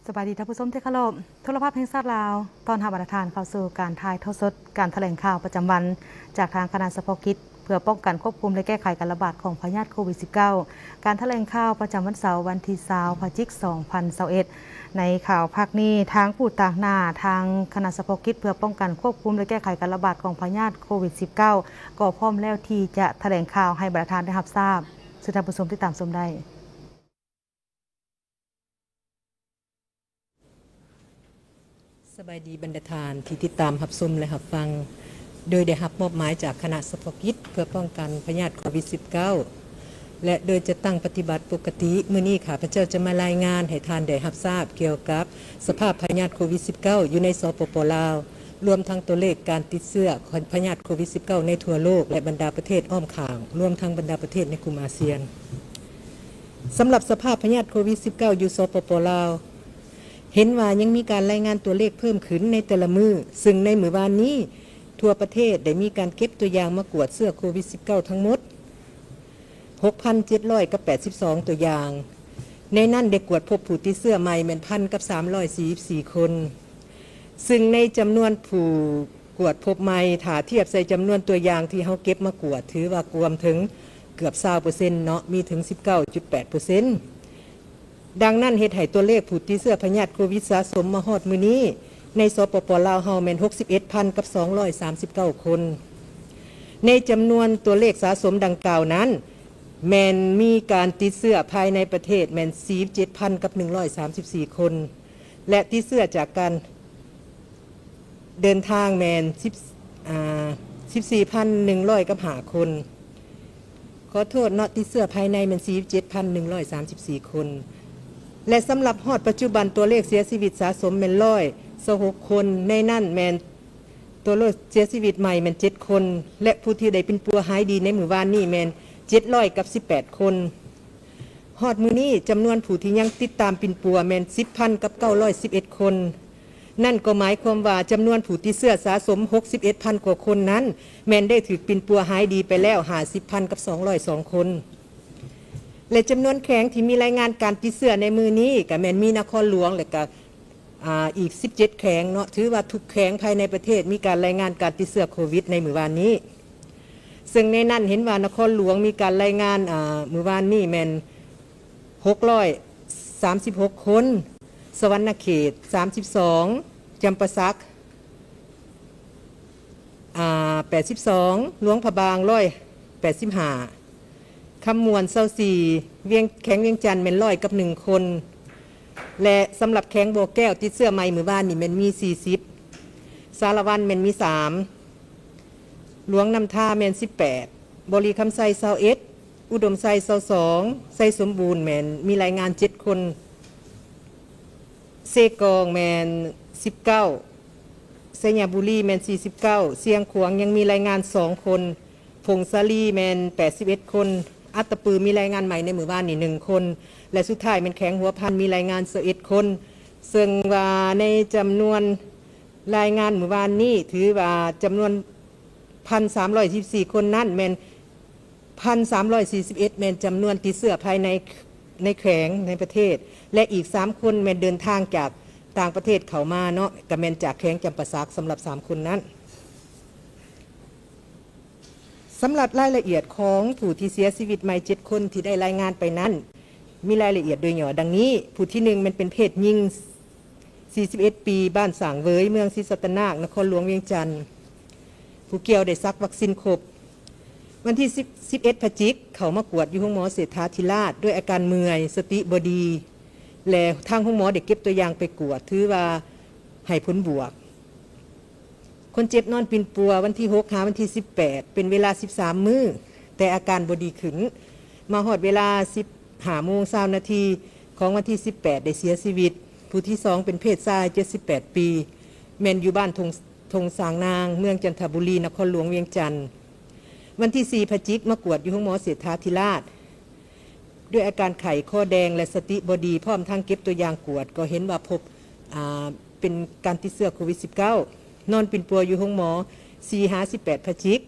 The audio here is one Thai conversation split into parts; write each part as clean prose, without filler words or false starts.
สบายดีท่านผู้ชมที่เคารพโทรภาพแห่งชาติลาวตอนทำอัตทานเข้าสู่การถ่ายทอดสดการแถลงข่าวประจำวันจากทางคณะเฉพาะกิจเพื่อป้องกันควบคุมและแก้ไขการระบาดของพยาธิโควิด -19 การแถลงข่าวประจำวันเสาร์วันที่20 พฤศจิกายน 2021ในข่าวภาคนี้ทางผู้ต่างหน้าทางคณะเฉพาะกิจเพื่อป้องกันควบคุมและแก้ไขการระบาดของพยาธิโควิด -19 ก็พร้อมแล้วที่จะแถลงข่าวให้ประธานได้รับทราบซึ่งท่านผู้ชมที่ตามชมได้สบายดีบรรดาทานที่ติดตามรับชมและรับฟังโดยได้รับมอบหมายจากคณะเฉพาะกิจเพื่อป้องกันพยาธิโควิด -19 และโดยจะตั้งปฏิบัติปกติมื้อนี้ข้าพเจ้าจะมารายงานให้ทานได้รับทราบเกี่ยวกับสภาพพยาธิโควิด -19 อยู่ในสปป.ลาวรวมทั้งตัวเลขการติดเชื้อพยาธิโควิด -19 ในทั่วโลกและบรรดาประเทศอ้อมข้างรวมทั้งบรรดาประเทศในกลุ่มอาเซียนสำหรับสภาพพยาธิโควิด -19 อยู่สปป.ลาวเห็นว่ายังมีการรายงานตัวเลขเพิ่มขึ้นในแต่ละมือซึ่งในมื้อวานนี้ทั่วประเทศได้มีการเก็บตัวอย่างมากวดเชื้อโควิด -19 ทั้งหมด 6,782 ตัวอย่างในนั้นได้กวดพบผู้ติดเชื้อใหม่เป็น1,344 คนซึ่งในจำนวนผู้กวดพบใหม่ถ้าเทียบใส่จำนวนตัวอย่างที่เขาเก็บมากวดถือว่ารวมถึงเกือบ 20% เนาะมีถึง 19.8%ดังนั้นเฮ็ดให้ตัวเลขผู้ติดเชื้อพยาธิโควิดสะสมมาฮอดมื้อนี้ในสปป.ลาวเฮาแม่น 61,239 คนในจำนวนตัวเลขสะสมดังกล่าวนั้นแม่นมีการติดเชื้อภายในประเทศแม่น 47,134 คนและติดเชื้อจากการเดินทางแม่น14,105 คนขอโทษเนาะติดเชื้อภายในแม่น 47,134 คนและสำหรับฮอดปัจจุบันตัวเลขเสียชีวิตสะสมแม่น126 คนในนั้นแม่นตัวเลขเสียชีวิตใหม่แม่น7 คนและผู้ที่ได้เป็นปัวหายดีในมื้อวานนี้แม่น718 คนฮอดมื้อนี้จำนวนผู้ที่ยังติดตามปิ่นปัวแม่น 10,911 คนนั่นก็หมายความว่าจำนวนผู้ติดเชื้อสะสม 61,000 กว่าคนนั้นแม่นได้ถูกปิ่นปัวหายดีไปแล้ว50,202 คนและจำนวนแข้งที่มีรายงานการติดเชื้อในมือนี้ก็แม่นมีนครหลวงและก็อีก17แข้งเนาะถือว่าทุกแข้งภายในประเทศมีการรายงานการติดเชื้อโควิดในมื้อวานนี้ซึ่งในนั้นเห็นว่านครหลวงมีการรายงานมื้อวานนี้แม่น636 คนสวรรณเขต32จำปาสัก82หลวงพระบาง185คำมวล24แข้งเวียงจันทน์แม่น101 คนและสำหรับแข้งโบแก้วติดเชื้อใหม่มื้อวานนี่แม่นมี40สารวันแม่นมี3หลวงน้ำท่าแม่น18บริคำไซ21อุดมไซ22ไซสมบูรณ์แม่นมีรายงาน7คนเซกองแม่น19ไซญบุรีแม่น49เสียงขวางยังมีรายงาน2คนพงศาลีแม่น81คนอัตตปือมีรายงานใหม่ในมื้อวานนี่1คนและสุดท้ายแม่นแข้งหัวพันมีรายงาน21คนซึ่งว่าในจำนวนรายงานมื้อวานนี้ถือว่าจำนวน 1,314 คนนั้นแม่น 1,341 แม่นจำนวนติดเชื้อภายในแขวงในประเทศและอีก3คนแม่นเดินทางจากต่างประเทศเข้ามาเนาะก็แม่นจากแขวงจำปาสักสำหรับ3คนนั้นสำหรับรายละเอียดของผู้ที่เสียชีวิตใหม่7คนที่ได้รายงานไปนั้นมีรายละเอียดโดยย่อดังนี้ผู้ที่1มันเป็นเพศหญิง41 ปีบ้านสางเวยเมืองศรีสัตนานครหลวงเวียงจันทน์ผู้เกี่ยวได้ซักวัคซีนครบวันที่11 พฤศจิกายนเขามากวดอยู่ห้องหมอเศรษฐาธิราชด้วยอาการเมื่อยสติบ่ดีและทางห้องหมอได้เก็บตัวอย่างไปกวดถือว่าให้ผลบวกคนเจ็บนอนปิ่นปัววันที่6หาวันที่18เป็นเวลา13มื้อแต่อาการบ่ดีขึ้นมาฮอดเวลา15:20 นาทีของวันที่18ได้เสียชีวิตผู้ที่2เป็นเพศชาย78 ปีแม่นอยู่บ้านทงสางนางเมืองจันทบุรีนครหลวงเวียงจันทน์วันที่4 พฤศจิกายนมากวดอยู่ห้องหมอเศรษฐาธิราชด้วยอาการไข้ข้อแดงและสติบ่ดีพร้อมทั้งเก็บตัวอย่างกวดก็เห็นว่าพบเป็นการติดเชื้อโควิด -19 นอนปิ่นปัวอยู่ห้องหมอ4-18 พฤศจิกาย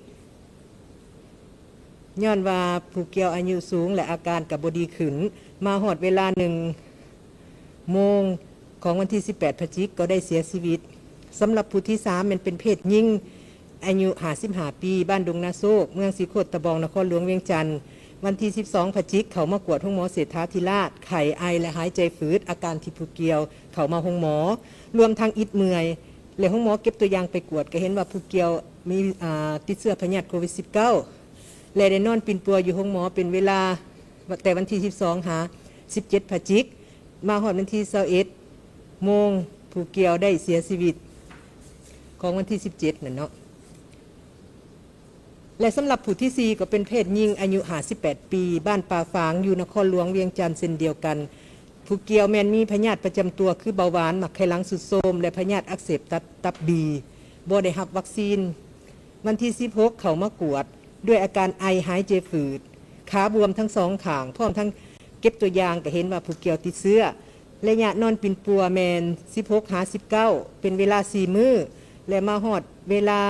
นย้อนว่าผู้เกี่ยวอายุสูงและอาการกับบดีขึ้นมาหอดเวลา1 โมงของวันที่18พฤศจิกายนก็ได้เสียชีวิตสำหรับผู้ที่3มันเป็นเพศหญิงอายุ55ปีบ้านดงนาโซกเมืองศรีโคตรตะบองนครหลวงเวียงจันทร์วันที่12พฤศจิกายนเขามากวดห้องหมอเศรษฐาธิราชไข้ไอและหายใจฝืดอาการที่ผู้เกี่ยวเขามาห้องหมอรวมทั้งอิดเมื่อยและห้องหมอเก็บตัวอย่างไปกวดก็เห็นว่าผู้เกี่ยวมีติดเชื้อพยาธิโควิด -19 และได้นอนปิ่นปัวอยู่ห้องหมอเป็นเวลาแต่วันที่12หา17พฤศจิกายนมาฮอดวันที่21โมงผู้เกี่ยวได้เสียชีวิตของวันที่17นั่นเนาะและสำหรับผู้ที่4ก็เป็นเพศหญิงอายุ58ปีบ้านป่าฝางอยู่นครหลวงเวียงจันทร์เช่นเดียวกันผู้เกี่ยวแมนมีพยาธิประจำตัวคือเบาหวานหมักไขลังสุดโทรมและพยาธิอักเสบตับบีบ่ได้รับวัคซีนวันที่16เขามากวดด้วยอาการไอหายใจฝืดขาบวมทั้งสองข้างพร้อมทั้งเก็บตัวอย่างก็เห็นว่าผู้เกี่ยวติดเชื้อระยะนอนปิ่นปัวแมน16หา19เป็นเวลา4มื้อและมาฮอดเวลา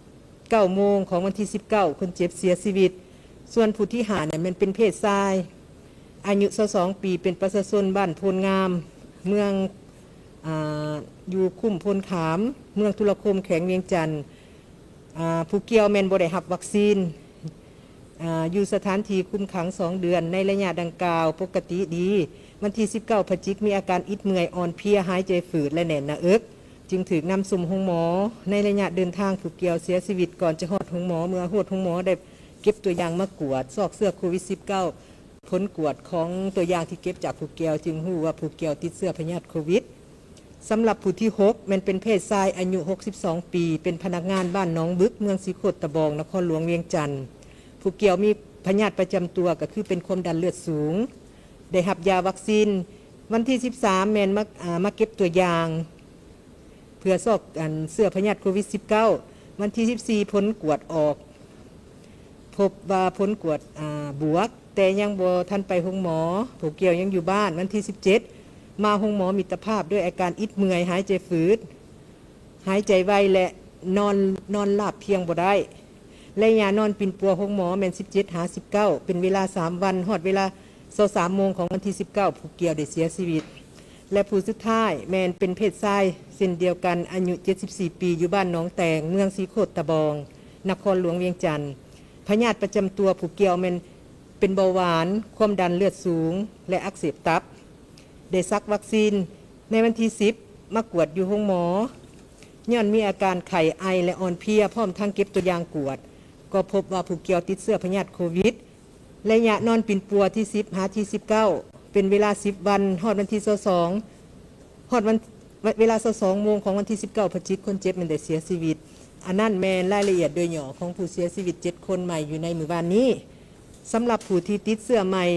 19โมงของวันที่19คนเจ็บเสียชีวิตส่วนผู้ที่หาเนี่ยมันเป็นเพศชายอายุ22ปีเป็นประชาชนบ้านโพนงามเมืองอยู่คุ้มพลขามเมืองธุรคมแขวงเวียงจันทร์ผู้เกี่ยวแมนบ่ได้รับวัคซีนอยู่สถานที่คุมขัง2เดือนในระยะดังกล่าวปกติดีวันที่19พฤศจิกายนมีอาการอิดเมื่อยอ่อนเพลียหายใจฝืดและแน่นหน้าอกจึงถูกนำส่งโรงหมอในระยะเดินทางผู้เกี่ยวเสียชีวิตก่อนจะฮอดโรงหมอเมื่อฮอดโรงหมอได้เก็บตัวอย่างมากวดซอกเสื้อโควิด -19 ผลกวดของตัวอย่างที่เก็บจากผู้เกี่ยวจึงรู้ว่าผู้เกี่ยวติดเชื้อพยาธิโควิดสำหรับผู้ที่6มันเป็นเพศชายอายุ62ปีเป็นพนักงานบ้านหนองบึกเมืองศรีโคตรตะบองนครหลวงเวียงจันทร์ผู้เกี่ยวมีพยาธิประจำตัวก็คือเป็นความดันเลือดสูงได้รับยาวัคซีนวันที่13แมนมาเก็บตัวอย่างเพื่อซอกเสื้อพยาธิโควิด -19 วันที่14ผลกวดออกพบว่าผลกวดบวกแต่ยังบ่ทันไปโรงหมอผู้เกี่ยวยังอยู่บ้านวันที่17มาโรงหมอมิตรภาพด้วยอาการอิดเมื่อยหายใจฝืดหายใจไวและนอนหลับเพียงบ่ได้และยานอนปิ่นปัวโรงหมอแม่น17หา19เป็นเวลา3วันฮอดเวลา23โมงของวันที่19ผู้เกี่ยวได้เสียชีวิตและผู้สุดท้ายแมนเป็นเพศชายเช่นเดียวกันอายุ74ปีอยู่บ้านหนองแตงเมืองศรีโคตรตะบองนครหลวงเวียงจันทร์พยาธิประจำตัวผู้เกี่ยวแมนเป็นเบาหวานความดันเลือดสูงและอักเสบตับได้ซักวัคซีนในวันที่10มากวดอยู่ห้องหมอย้อนมีอาการไข้ไอและอ่อนเพลียพร้อมทั้งเก็บตัวอย่างกวดก็พบว่าผู้เกี่ยวติดเชื้อพยาธิโควิดระยะนอนปิ่นปัวที่10หาที่19เป็นเวลา10วันฮอดวันที่22ฮอดวันเวลา22โมงของวันที่19พฤศจิกายนคนเจ็บมันได้เสียชีวิตอันนั้นแมนรายละเอียดโดยหย่อของผู้เสียชีวิต7คนใหม่อยู่ในมื้อวานนี้สำหรับผู้ที่ติดเชื้อใหม่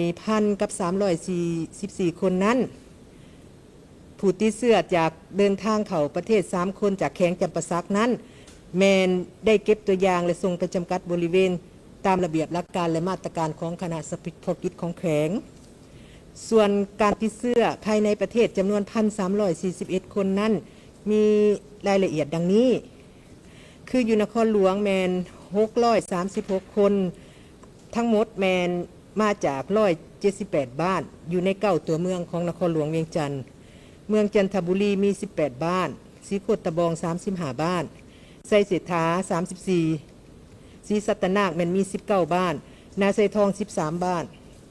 1,344คนนั้นผู้ติดเชื้อจากเดินทางเข้าประเทศ3คนจากแขวงจำปาสักนั้นแมนได้เก็บตัวอย่างและส่งไปจำกัดบริเวณตามระเบียบหลักการและมาตรการของคณะเฉพาะกิจของแขวงส่วนการติดเชื้อภายในประเทศจำนวน 1,341 คนนั้นมีรายละเอียดดังนี้คืออยู่นครหลวงแมน636คนทั้งหมดแมนมาจาก178บ้านอยู่ใน9ตัวเมืองของนครหลวงเวียงจันทร์เมืองจันทบุรีมี18บ้านศรีโคตรตะบอง35บ้านไซเสถา34ศรีสัตนาคแมนมี19บ้านนาไซทอง13บ้าน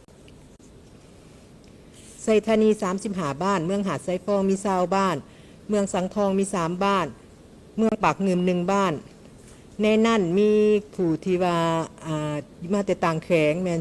ไซธานี35บ้านเมืองหาดไซฟองมี20บ้านเมืองสังทองมี3บ้านเมืองปากงืม1บ้านในนั่นมีผู้ที่ว่ามาแต่ต่างแขวงแมน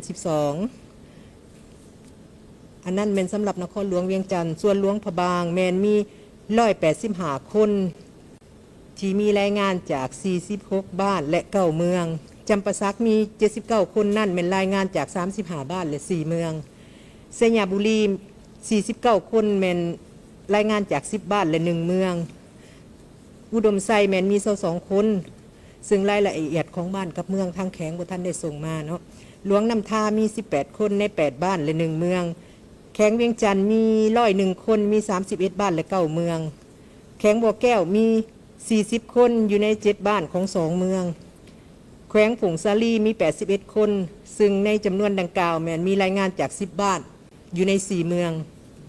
12อันนั้นแมนสำหรับนครหลวงเวียงจันทร์ส่วนหลวงพะบางแมนมี185คนที่มีรายงานจาก46บ้านและ9เมืองจำปาสักมี79คนนั่นเป็นรายงานจาก35บ้านและ4เมืองสยามบุรี49คนแมนรายงานจาก10บ้านและ1เมืองอุดมไซแมนมี22คนซึ่งรายละเอียดของบ้านกับเมืองทางแขวงบ่ทันได้ส่งมาเนาะหลวงน้ำทามี18คนใน8บ้านและ1เมืองแขวงเวียงจันทร์มี101คนมี31บ้านและ9เมืองแขวงบ่อแก้วมี40คนอยู่ใน7บ้านของ2เมืองแขวงผงสาลีมี81คนซึ่งในจำนวนดังกล่าวแมนมีรายงานจาก10บ้านอยู่ใน4เมือง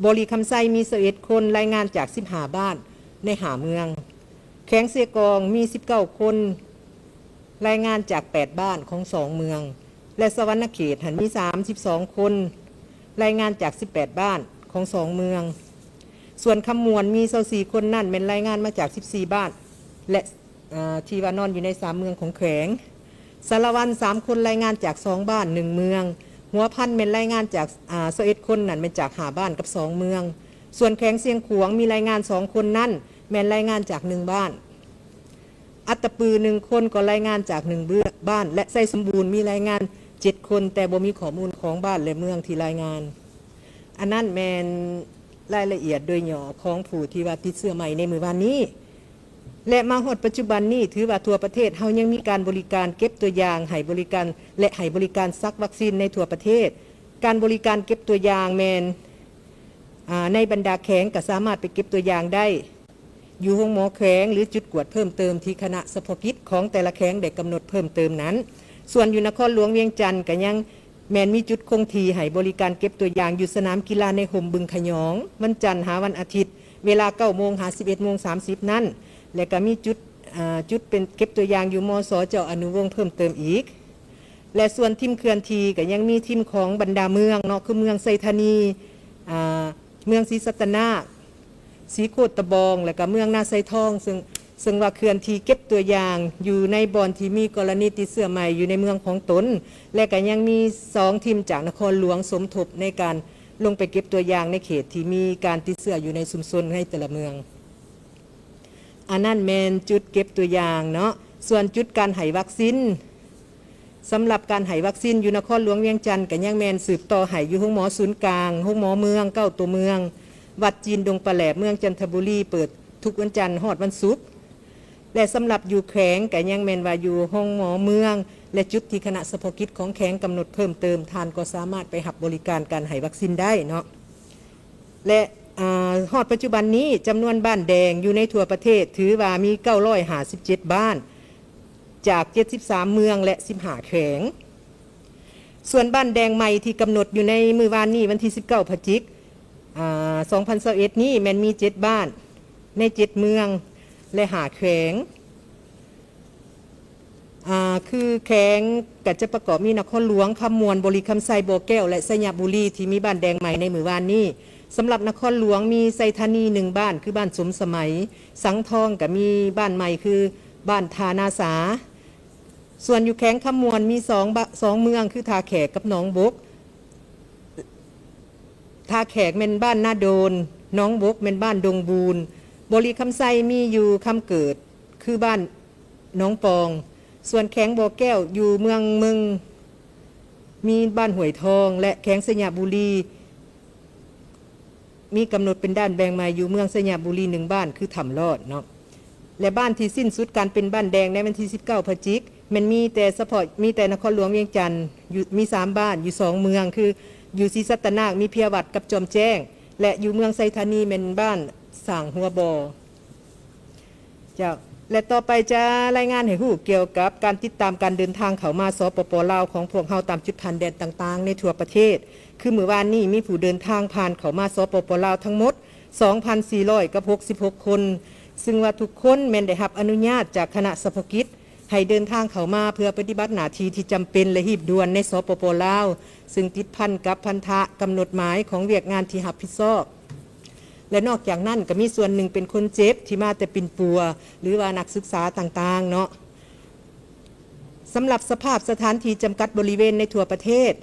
บริคำไซมี11คนรายงานจาก15บ้านในหาเมืองแข้งเสียกองมี19คนรายงานจาก8บ้านของ2เมืองและสวรรณเขตหันมี32คนรายงานจาก18บ้านของ2เมืองส่วนคำมวลมี24คนนั่นเป็นรายงานมาจาก14บ้านและที่ว่านอนอยู่ใน3เมืองของแขวงสารวัน3คนรายงานจาก2บ้าน1เมืองหัวพันเป็นรายงานจาก21คนนั่นเป็นจาก5บ้านกับ2เมืองส่วนแขวงเสียงขวงมีรายงาน2คนนั่นแม่นรายงานจาก1บ้านอัตตปือ1คนก็รายงานจาก1บ้านและไส้สมบูรณ์มีรายงาน7คนแต่บ่มีข้อมูลของบ้านและเมืองที่รายงานอันนั้นแม่นรายละเอียดโดยย่อของผู้ที่ว่าติดเชื้อใหม่ในมื้อวานนี้และมาฮอดปัจจุบันนี้ถือว่าทั่วประเทศเฮายังมีการบริการเก็บตัวอย่างให้บริการและให้บริการซักวัคซีนในทั่วประเทศการบริการเก็บตัวอย่างแม่นในบรรดาแขวงก็สามารถไปเก็บตัวอย่างได้อยู่ห้องหมอแขวงหรือจุดกวดเพิ่มเติมที่คณะเฉพาะกิจของแต่ละแขวงได้กำหนดเพิ่มเติมนั้นส่วนอยู่นครหลวงเวียงจันทร์ก็ยังแม้นมีจุดคงที่ให้บริการเก็บตัวอย่างอยู่สนามกีฬาในห่มบึงขยองวันจันทร์หาวันอาทิตย์เวลา 9 โมงหา 11 โมง 30 นั้นและก็มีจุดเป็นเก็บตัวอย่างอยู่มส.เจ้าอนุวงศ์เพิ่มเติมอีกและส่วนทีมเคลื่อนที่ก็ยังมีทีมของบรรดาเมืองเนาะคือเมืองไซธานีเมืองศรีสัตนาศรีโคตะบองและก็เมืองนาไซทองซึ่งว่าเคลื่อนที่เก็บตัวอย่างอยู่ในบ่อนที่มีกรณีติดเชื้อใหม่อยู่ในเมืองของตนและก็ยังมี2ทีมจากนครหลวงสมทบในการลงไปเก็บตัวอย่างในเขตที่มีการติดเชื้ออยู่ในชุมชนในแต่ละเมืองอันนั้นแมนจุดเก็บตัวอย่างเนาะส่วนจุดการให้วัคซีนสำหรับการให้วัคซีนอยู่นครหลวงเวียงจันทร์ก็ยังแมนสืบต่อให้อยู่ห้องหมอศูนย์กลางห้องหมอเมือง9ตัวเมืองวัดจีนดงปลาแหลบเมืองจันทบุรีเปิดทุกวันจันทร์ฮอดวันศุกร์และสำหรับอยู่แขวงก็ยังแมนว่าอยู่ห้องหมอเมืองและจุดที่คณะเฉพาะกิจของแขวงกำหนดเพิ่มเติมทานก็สามารถไปรับบริการการให้วัคซีนได้เนาะและฮอดปัจจุบันนี้จำนวนบ้านแดงอยู่ในทั่วประเทศถือว่ามี957บ้านจาก73เมืองและ15แขวงส่วนบ้านแดงใหม่ที่กำหนดอยู่ในมื้อวานนี้วันที่19พฤศจิกายน2021นี้แม่นมี7บ้านใน7เมืองและ5แขวงคือแขวงก็จะประกอบมีนครหลวงคำมวลบริคำไซบ่อแก้วและสยามบุรีที่มีบ้านแดงใหม่ในมื้อวานนี้สำหรับนครหลวงมีไซธานี1บ้านคือบ้านสมสมัยสังทองก็มีบ้านใหม่คือบ้านทานาสาส่วนอยู่แขวงคำมวลมี2เมืองคือทาแขกกับหนองบกทาแขกเป็นบ้านนาโดนหนองบกเป็นบ้านดงบูนบริคำไซมีอยู่คำเกิดคือบ้านหนองปองส่วนแขวงบ่อแก้วอยู่เมืองมีบ้านห้วยทองและแขวงสยามบุรีมีกำหนดเป็นด้านแบ่งมาอยู่เมืองสยามบุรี1บ้านคือถ้ำลอดเนาะและบ้านที่สิ้นสุดการเป็นบ้านแดงในวันที่19พฤศจิกายนมันมีแต่เฉพาะมีแต่นครหลวงเวียงจันทร์มี3บ้านอยู่2เมืองคืออยู่ศรีสัตนาคมีเพียวัดกับจอมแจ้งและอยู่เมืองไซธานีเป็นบ้านสร้างหัวบอเจ้าและต่อไปจะรายงานให้ผู้เกี่ยวกับการติดตามการเดินทางเข้ามาสปป.ลาวของพวกเฮาตามจุดผ่านแดนต่างๆในทั่วประเทศคือมื้อวานนี้มีผู้เดินทางผ่านเข้ามาสปป.ลาวทั้งหมด 2,466 คนซึ่งว่าทุกคนแม่นได้รับอนุญาตจากคณะเฉพาะกิจให้เดินทางเข้ามาเพื่อปฏิบัติหน้าที่ที่จำเป็นและรีบด่วนในสปป.ลาวซึ่งติดพันกับพันธะกำหนดหมายของเวียกงานที่รับผิดชอบและนอกจากนั้นก็มีส่วนหนึ่งเป็นคนเจ็บที่มาแต่ปิ่นปัวหรือว่านักศึกษาต่างๆเนาะสำหรับสภาพสถานที่จำกัดบริเวณในทั่วประเทศ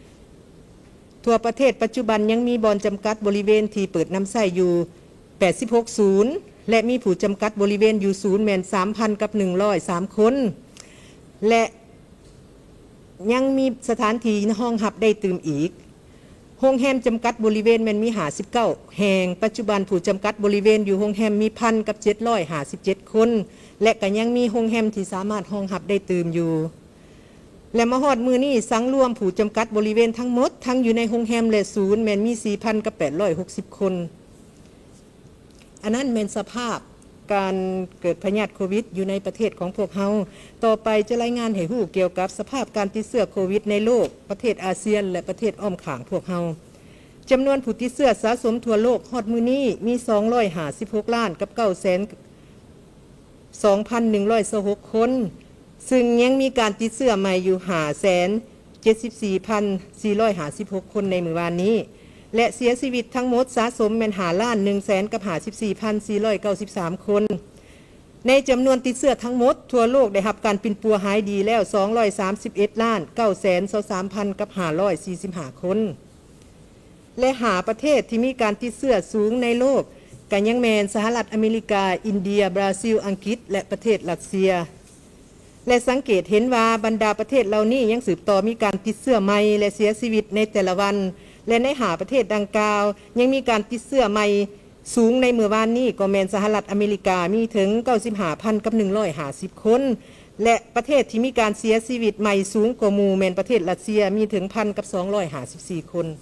ปัจจุบันยังมีบ่อนจำกัดบริเวณที่เปิดน้ำใส้อยู่86ศูนย์และมีผู้จำกัดบริเวณอยู่ศูนย์แม่น 3,000 กับ 103 คนและยังมีสถานที่ห้องหับได้ตื่มอีกโรงแรมจำกัดบริเวณมันมี59แห่งปัจจุบันผู้จำกัดบริเวณอยู่โรงแรมมี1,000 กับ 757 คนและก็ยังมีโรงแรมที่สามารถห้องหับได้ตื่มอยู่และมาฮอดมือนี้สังรวมผู้จำกัดบริเวณทั้งหมดทั้งอยู่ในโรงแรมและศูนย์แม่นมี 4,000 กับ 860 คนอันนั้นเป็นสภาพการเกิดพยาธิโควิดอยู่ในประเทศของพวกเฮาต่อไปจะรายงานให้ฮู้เกี่ยวกับสภาพการติดเชื้อโควิดในโลกประเทศอาเซียนและประเทศอ้อมข้างพวกเฮาจำนวนผู้ติดเชื้อสะสมทั่วโลกฮอดมื้อนี้มี256ล้านกับ9,2,126 คน ซึ่งยังมีการติดเชื้อใหม่อยู่574,456 คนในมื้อวานนี้และเสียชีวิตทั้งหมดสะสมเป็น5,154,493 คน ในจำนวนติดเชื้อทั้งหมดทั่วโลกได้รับการปินปัวหายดีแล้ว231,923,545 คนและหาประเทศที่มีการติดเชื้อสูงในโลกก็ยังแม่นสหรัฐอเมริกาอินเดียบราซิลอังกฤษและประเทศรัสเซียและสังเกตเห็นว่าบรรดาประเทศเหล่านี้ยังสืบต่อมีการติดเชื้อใหม่และเสียชีวิตในแต่ละวันและในหาประเทศดังกล่าวยังมีการติดเชื้อใหม่สูงในเมื่อวานนี้ก็แม่นสหรัฐอเมริกามีถึง 95,150 คนและประเทศที่มีการเสียชีวิตใหม่สูงกว่าหมู่แม่นประเทศรัสเซียมีถึง 1,254 คน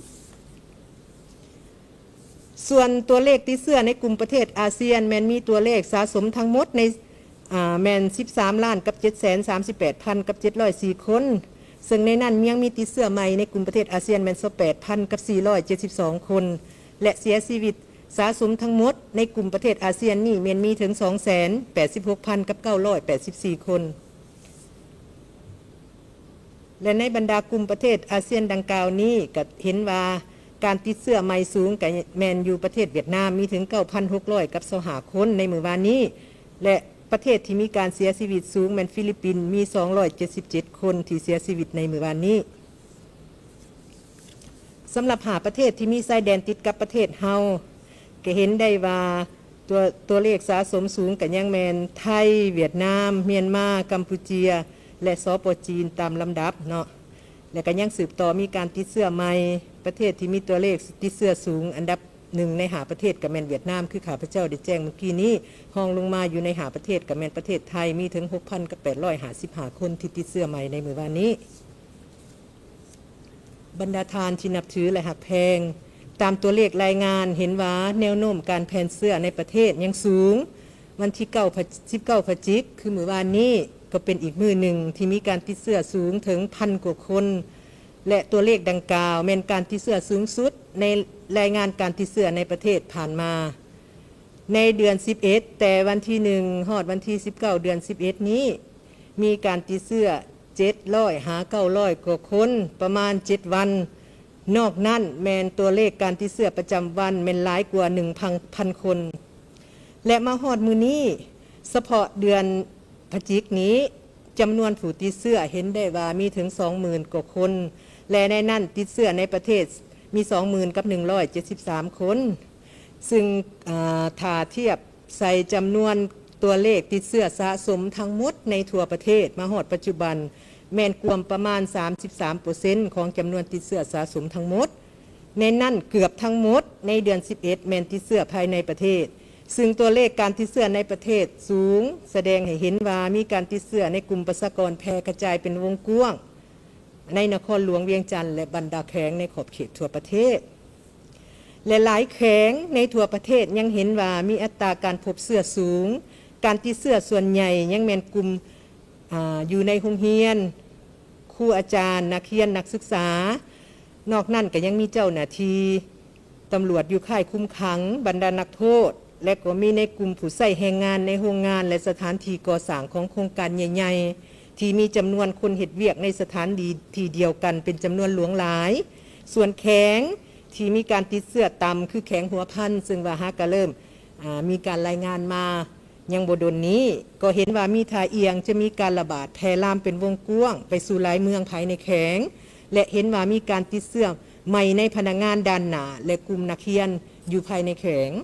ส่วนตัวเลขติดเชื้อในกลุ่มประเทศอาเซียนแม่นมีตัวเลขสะสมทั้งหมดในแม่น13ล้านกับ 738,000 กับ 704 คนซึ่งในนั้นยังมีติดเชื้อใหม่ในกลุ่มประเทศอาเซียนแม่น 28,000 กับ 472 คนและเสียชีวิตสะสมทั้งหมดในกลุ่มประเทศอาเซียนนี่แม่นมีถึง 286,000 กับ 984 คนและในบรรดากลุ่มประเทศอาเซียนดังกล่าวนี้ก็เห็นว่าการติดเชื้อใหม่สูงกับแมนยูประเทศเวียดนามมีถึง 9,600 กับ25 คนในมื้อวานนี้และประเทศที่มีการเสียชีวิตสูงแมนฟิลิปปินส์มี277 คนที่เสียชีวิตในมื้อวานนี้สำหรับหาประเทศที่มีชายแดนติดกับประเทศเฮาก็เห็นได้ว่าตัวเลขสะสมสูงกับยังแมนไทยเวียดนามเมียนมากัมพูชาและสป.จีนตามลำดับเนาะและก็ยังสืบต่อมีการติดเชื้อใหม่ประเทศที่มีตัวเลขติดเชื้อสูงอันดับหนึ่งในหาประเทศกับแมนเวียดนามคือข้าพเจ้าได้แจ้งเมื่อกี้นี้รองลงมาอยู่ในหาประเทศกับแมนประเทศไทยมีถึง 6,855 คนที่ติดเชื้อใหม่ในมื้อวานนี้บรรดาทานที่นับถือและหักแพงตามตัวเลขรายงานเห็นว่าแนวโน้มการแพร่เชื้อในประเทศยังสูงวันที่19 พฤศจิกายนคือมื้อวานนี้ก็เป็นอีกมื้อหนึ่งที่มีการติดเชื้อสูงถึง 1,000 กว่าคนและตัวเลขดังกล่าวเป็นการติดเชื้อสูงสุดในรายงานการติดเชื้อในประเทศผ่านมาในเดือน11แต่วันที่1ฮอดวันที่19เดือน11นี้มีการติดเชื้อ700หา900กว่าคนประมาณ7วันนอกนั้นแมนตัวเลขการติดเชื้อประจำวันแมนหลายกว่า 1,000 คนและมาฮอดมื้อนี้เฉพาะเดือนพฤศจิกายนนี้จำนวนผู้ติดเชื้อเห็นได้ว่ามีถึง 20,000 กว่าคนและในนั้นติดเชื้อในประเทศมี 20,173 คนซึ่งถ้าเทียบใส่จำนวนตัวเลขติดเชื้อสะสมทั้งหมดในทั่วประเทศมาฮอดปัจจุบันแม่นกวมประมาณ 33% ของจำนวนติดเชื้อสะสมทั้งหมดในนั้นเกือบทั้งหมดในเดือน11แม่นติดเชื้อภายในประเทศซึ่งตัวเลขการติดเชื้อในประเทศสูงแสดงให้เห็นว่ามีการติดเชื้อในกลุ่มประชากรแพร่กระจายเป็นวงกว้างในนครหลวงเวียงจันทร์และบรรดาแขวงในขอบเขตทั่วประเทศและหลายแขวงในทั่วประเทศยังเห็นว่ามีอัตราการพบเชื้อสูงการติดเชื้อส่วนใหญ่ยังแม่นกลุ่มอยู่ในโรงเรียนครูอาจารย์นักเรียนนักศึกษานอกนั้นก็ยังมีเจ้าหน้าที่ตำรวจอยู่ค่ายคุมขังบรรดานักโทษและก็มีในกลุ่มผู้ใช้แรงงานในโรงงานและสถานที่ก่อสร้างของโครงการใหญ่ๆที่มีจำนวนคนเฮ็ดเวียกในสถานที่เดียวกันเป็นจำนวนหลวงหลายส่วนแข็งที่มีการติดเชื้อต่ำคือแข็งหัวพันซึ่งว่าฮะก็เริ่มมีการรายงานมายังบ่ดนนี้ก็เห็นว่ามีท่าเอียงจะมีการระบาดแพร่ลามเป็นวงกว้างไปสู่หลายเมืองภายในแข็งและเห็นว่ามีการติดเชื้อใหม่ในพนักงานด้านหน้าและกลุ่มนักเรียนอยู่ภายในแข็ง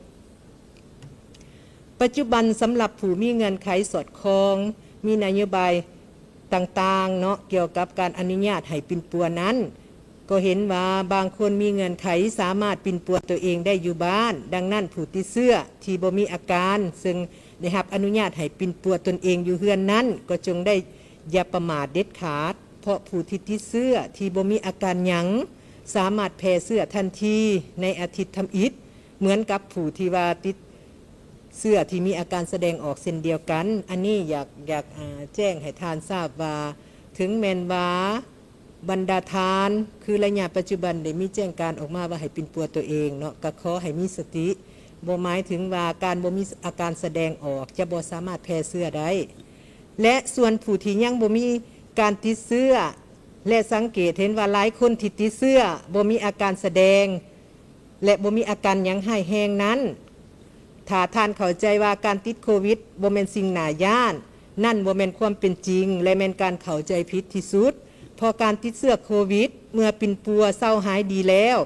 ปัจจุบันสำหรับผู้มีเงินไขสอดคล้องมีนโยบายต่างๆเนาะเกี่ยวกับการอนุญาตให้ปิ่นปัวนั้นก็เห็นว่าบางคนมีเงินไขสามารถปิ่นปัวตัวเองได้อยู่บ้านดังนั้นผู้ติดเชื้อที่บ่มีอาการซึ่งได้รับอนุญาตให้ปิ่นปัวตนเองอยู่เฮือนนั้นก็จงได้อย่าประมาทเด็ดขาดเพราะผู้ที่ติดเชื้อที่บ่มีอาการหยังสามารถแพร่เชื้อทันทีในอาทิตย์ทำอิฐเหมือนกับผู้ที่ว่าติดเสื้อที่มีอาการแสดงออกเช่นเดียวกันอันนี้อยากแจ้งให้ทานทราบว่าถึงแม้นว่าบรรดาทานคือระยะปัจจุบันได้มีแจ้งการออกมาว่าให้ปิ่นปัวตัวเองเนาะก็ขอให้มีสติบ่หมายถึงว่าการบ่มีอาการแสดงออกจะบ่สามารถแพร่เชื้อได้และส่วนผู้ที่ยังบ่มีการติดเชื้อและสังเกตเห็นว่าหลายคนที่ติดเชื้อบ่มีอาการแสดงและบ่มีอาการหยังให้แห้งนั้นถ้าท่านเข้าใจว่าการติดโควิดบ่แม่นสิ่งน่าย้านนั่นบ่แม่นความเป็นจริงและแม่นการเข้าใจผิดที่สุดพอการติดเชื้อโควิดเมื่อปิ่นปัวเศร้าหายดีแล้ว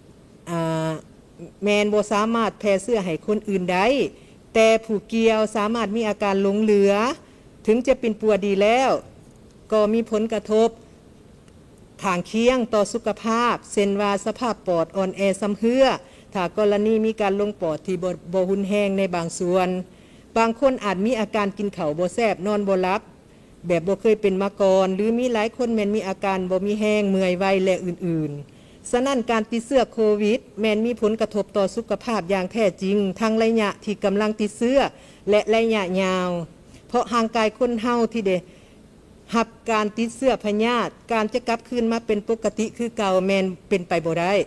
แมนบ่สามารถแพร่เชื้อให้คนอื่นได้แต่ผู้เกี่ยวสามารถมีอาการหลงเหลือถึงจะปิ่นปัวดีแล้วก็มีผลกระทบข้างเคียงต่อสุขภาพเช่นว่าสภาพปอดอ่อนแอซ้ำเฮือถ้ากรณีมีการลงปอดที่บ่หุนแห้งในบางส่วนบางคนอาจมีอาการกินข้าวบ่แซ่บนอนบ่หลับแบบบ่เคยเป็นมาก่อนหรือมีหลายคนแม่นมีอาการบ่มีแห้งเมื่อยไวและอื่นๆฉะนั้นการติดเชื้อโควิดแม้นมีผลกระทบต่อสุขภาพอย่างแท้จริงทั้งระยะที่กำลังติดเชื้อและระยะยาวเพราะร่างกายคนเฮาที่ได้รับการติดเชื้อพยาธิการจะกลับคืนมาเป็นปกติคือเก่าแม่นเป็นไปบ่ได้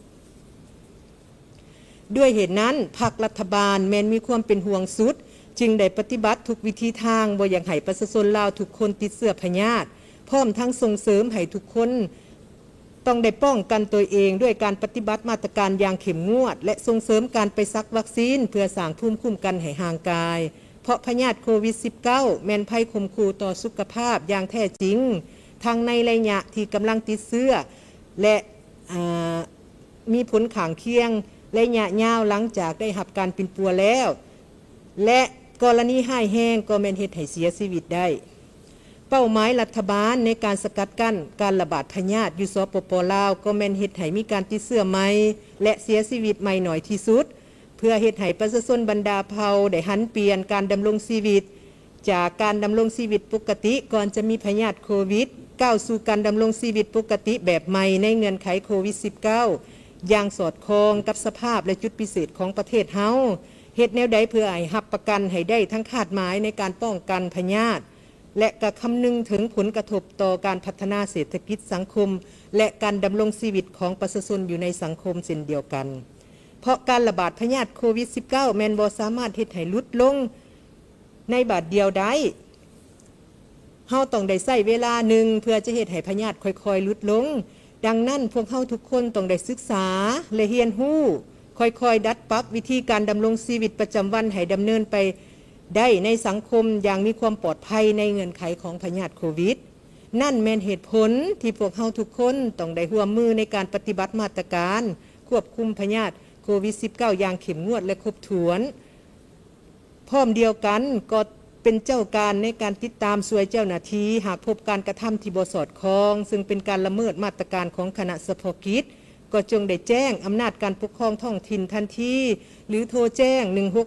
ด้วยเหตุนั้นพรรครัฐบาลแม้นมีความเป็นห่วงสุดจึงได้ปฏิบัติทุกวิธีทางบ่อยากให้ประชาชนลาวทุกคนติดเชื้อพยาธิพร้อมทั้งส่งเสริมให้ทุกคนต้องได้ป้องกันตัวเองด้วยการปฏิบัติมาตรการอย่างเข้มงวดและส่งเสริมการไปซักวัคซีนเพื่อสร้างภูมิคุ้มกันให้ห่างกายเพราะพยาธิโควิด -19 แม่นภัยข่มขู่ต่อสุขภาพอย่างแท้จริงทั้งในระยะที่กำลังติดเชื้อและมีผลข้างเคียงระยะยาวหลังจากได้รับการปิ่นปัวแล้วและกรณีห้ายแห้งก็แม่นเฮ็ดให้เสียชีวิตได้เป้าหมายรัฐบาลในการสกัดกั้นการระบาดพยาธิอยู่สปป.ลาวก็แม่นเฮ็ดให้มีการติดเชื้อใหม่และเสียชีวิตใหม่น้อยที่สุดเพื่อเฮ็ดให้ประชาชนบรรดาเผ่าได้หันเปลี่ยนการดำรงชีวิตจากการดำรงชีวิตปกติก่อนจะมีพยาธิโควิดก้าวสู่การดำรงชีวิตปกติแบบใหม่ในเงื่อนไขโควิด -19 อย่างสอดคล้องกับสภาพและจุดพิเศษของประเทศเฮาเฮ็ดแนวใดเพื่อให้รับประกันให้ได้ทั้งคาดหมายในการป้องกันพยาธิและกระคำนึงถึงผลกระทบต่อการพัฒนาเศรษฐกิจสังคมและการดำรงชีวิตของประชาชนอยู่ในสังคมเช่นเดียวกันเพราะการระบาดพยาธิโควิด -19 แม่นบ่สามารถเฮ็ดให้ลดลงในบาดเดียวได้เฮาต้องได้ใช้เวลาหนึ่งเพื่อจะเฮ็ดให้พยาธิค่อยๆลดลงดังนั้นพวกเฮาทุกคนต้องได้ศึกษาและเรียนรู้ค่อยๆดัดปรับวิธีการดำรงชีวิตประจำวันให้ดำเนินไปได้ในสังคมอย่างมีความปลอดภัยในเงื่อนไขของพยาธิโควิดนั่นแม่นเหตุผลที่พวกเฮาทุกคนต้องได้ร่วมมือในการปฏิบัติมาตรการควบคุมพยาธิโควิด -19 อย่างเข้มงวดและครบถ้วนพร้อมเดียวกันก็เป็นเจ้าการในการติดตามช่วยเจ้าหน้าที่หากพบการกระทำที่บ่สอดคล้องซึ่งเป็นการละเมิดมาตรการของคณะเฉพาะกิจก็จงได้แจ้งอำนาจการปกครองท้องถิ่นทันทีหรือโทรแจ้ง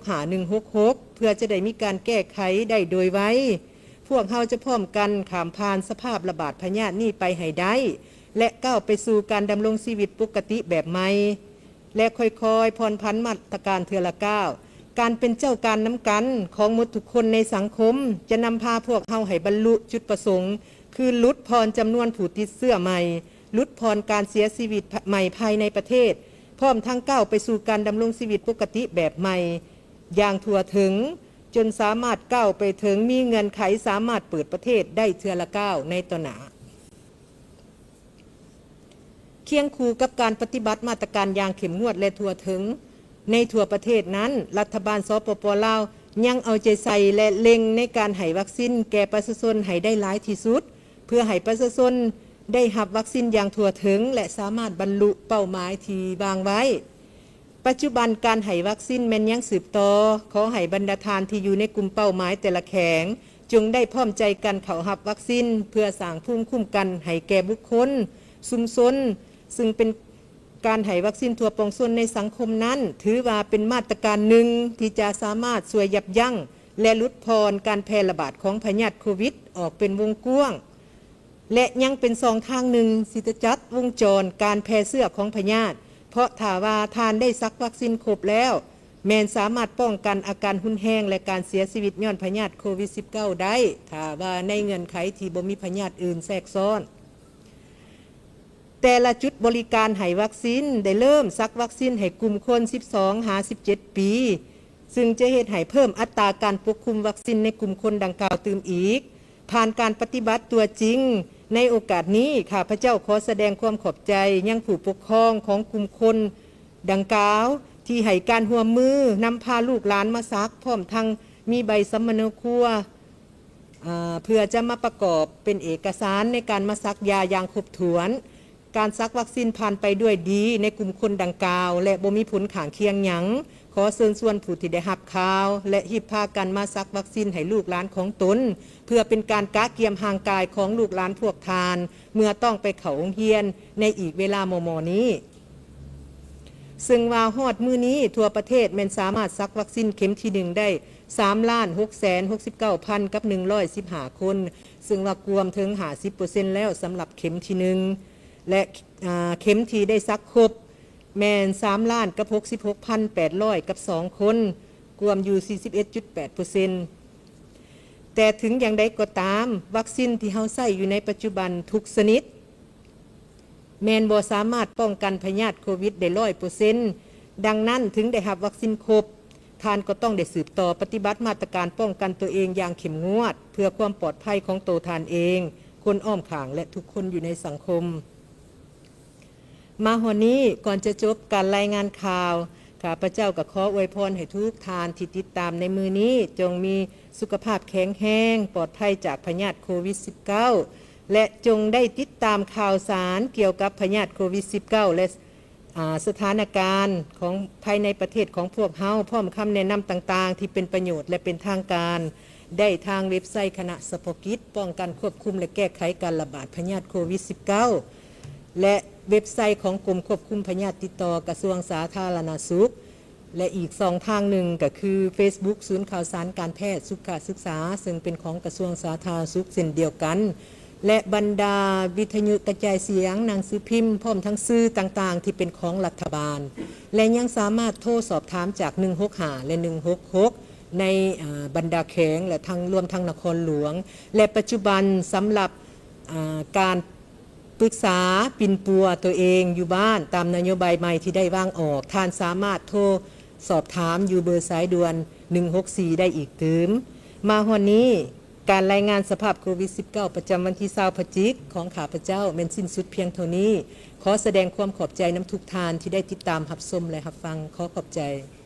165-166เพื่อจะได้มีการแก้ไขได้โดยไวพวกเฮาจะพร้อมกันข้ามผ่านสภาพระบาดพยาธินี้ไปให้ได้และก้าวไปสู่การดำรงชีวิตปกติแบบใหม่และค่อยๆผ่อนผันมาตรการเทื่อละก้าวการเป็นเจ้าการน้ำกันของหมดทุกคนในสังคมจะนำพาพวกเฮาให้บรรลุจุดประสงค์คือลดพรจำนวนผู้ติดเชื้อใหม่ลดพรการเสียชีวิตใหม่ภายในประเทศพร้อมทั้งก้าวไปสู่การดำรงชีวิตปกติแบบใหม่อย่างทั่วถึงจนสามารถก้าวไปถึงมีเงื่อนไขสามารถเปิดประเทศได้เทื่อละก้าวในต่อหน้าเคียงคู่กับการปฏิบัติมาตรการอย่างเข้มงวดและทั่วถึงในทั่วประเทศนั้นรัฐบาลสปป.ลาวยังเอาใจใส่และเล็งในการให้วัคซีนแก่ประชาชนให้ได้หลายที่สุดเพื่อให้ประชาชนได้รับวัคซีนอย่างทั่วถึงและสามารถบรรลุเป้าหมายที่วางไว้ปัจจุบันการให้วัคซีนแม้นยังสืบต่อขอให้บรรดาทานที่อยู่ในกลุ่มเป้าหมายแต่ละแขงจงได้พร้อมใจกันเข้ารับวัคซีนเพื่อสร้างภูมิคุ้มกันให้แก่บุคคลชุมชนซึ่งเป็นการให้วัคซีนทั่วปวงชนในสังคมนั้นถือว่าเป็นมาตรการหนึ่งที่จะสามารถช่วยยับยั้งและลดพรการแพร่ระบาดของพยาธิโควิดออกเป็นวงกว้างและยังเป็นสองทางหนึ่งสิจะจัดวงจรการแพร่เชื้อของพยาธิเพราะถ้าว่าทานได้ซักวัคซีนครบแล้วแมนสามารถป้องกันอาการหุ่นแห้งและการเสียชีวิตย้อนพยาธิโควิด -19 ได้ถ้าว่าในเงื่อนไขที่บ่มีพยาธิอื่นแทรกซ้อนแต่ละจุดบริการให้วัคซีนได้เริ่มซักวัคซีนให้กลุ่มคน12-17 ปีซึ่งจะเฮ็ดให้เพิ่มอัตราการปกคลุมวัคซีนในกลุ่มคนดังกล่าวตื่มอีกผ่านการปฏิบัติตัวจริงในโอกาสนี้ข้าพเจ้าขอแสดงความขอบใจยังผู้ปกครองของกลุ่มคนดังกล่าวที่ให้การร่วมมือนำพาลูกหลานมาซักพร้อมทั้งมีใบสัมมโนครัวเพื่อจะมาประกอบเป็นเอกสารในการมาซักยาอย่างครบถ้วนการซักวัคซีนผ่านไปด้วยดีในกลุ่มคนดังกล่าวและบ่มีผลข้างเคียงหยังขอเชิญชวนผู้ที่ได้รับข่าวและฮิบพากันมาซักวัคซีนให้ลูกหลานของตนเพื่อเป็นการกะเกียมห่างกายของลูกหลานพวกทานเมื่อต้องไปเข้าโรงเรียนในอีกเวลามอนี้ซึ่งว่าฮอดมื้อนี้ทั่วประเทศแม่นสามารถซักวัคซีนเข็มที่1ได้3,669,000 กับ115 คนซึ่งว่ารวมถึง 50% แล้วสำหรับเข็มที่1และเข็มที่ได้ซักครบแม่น3ล้านกับ 66,800 กับ2คนรวมอยู่ 41.8% แต่ถึงอย่างใดก็ตามวัคซีนที่เฮาใช้อยู่ในปัจจุบันทุกชนิดแม่นบ่สามารถป้องกันพยาธิโควิดได้ 100% ดังนั้นถึงได้รับวัคซีนครบท่านก็ต้องได้สืบต่อปฏิบัติมาตรการป้องกันตัวเองอย่างเข้มงวดเพื่อความปลอดภัยของตัวท่านเองคนอ้อมข้างและทุกคนอยู่ในสังคมมาวันนี้ก่อนจะจบการรายงานข่าวข้าพเจ้าก็ขออวยพรให้ทุกท่านที่ติดตามในมือนี้จงมีสุขภาพแข็งแรงปลอดภัยจากพยาธิโควิด -19 และจงได้ติดตามข่าวสารเกี่ยวกับพยาธิโควิด -19 และสถานการณ์ของภายในประเทศของพวกเฮาพร้อมคำแนะนำต่างๆที่เป็นประโยชน์และเป็นทางการได้ทางเว็บไซต์คณะเฉพาะกิจป้องกันควบคุมและแก้ไขการระบาดพยาธิโควิด -19 และเว็บไซต์ของกรมควบคุมพยาธิติดต่อกระทรวงสาธารณสุขและอีก2ทางหนึ่งก็คือ Facebook ศูนย์ข่าวสารการแพทย์สุขศึกษาซึ่งเป็นของกระทรวงสาธารณสุขเช่นเดียวกันและบรรดาวิทยุกระจายเสียงหนังสือพิมพ์พร้อมทั้งสื่อต่างๆที่เป็นของรัฐบาลและยังสามารถโทรสอบถามจาก165และ166ในบรรดาแขวงและทางรวมทั้งนครหลวงและปัจจุบันสำหรับการปรึกษาปิ่นปัวตัวเองอยู่บ้านตามนโยบายใหม่ที่ได้วางออกท่านสามารถโทรสอบถามอยู่เบอร์สายด่วน164ได้อีกถึงมาวันนี้การรายงานสภาพโควิด -19 ประจำวันที่20 พฤศจิกายนของข้าพเจ้าแม่นสิ้นสุดเพียงเท่านี้ขอแสดงความขอบใจน้ำทุกทานที่ได้ติดตามรับชมและรับฟังขอขอบใจ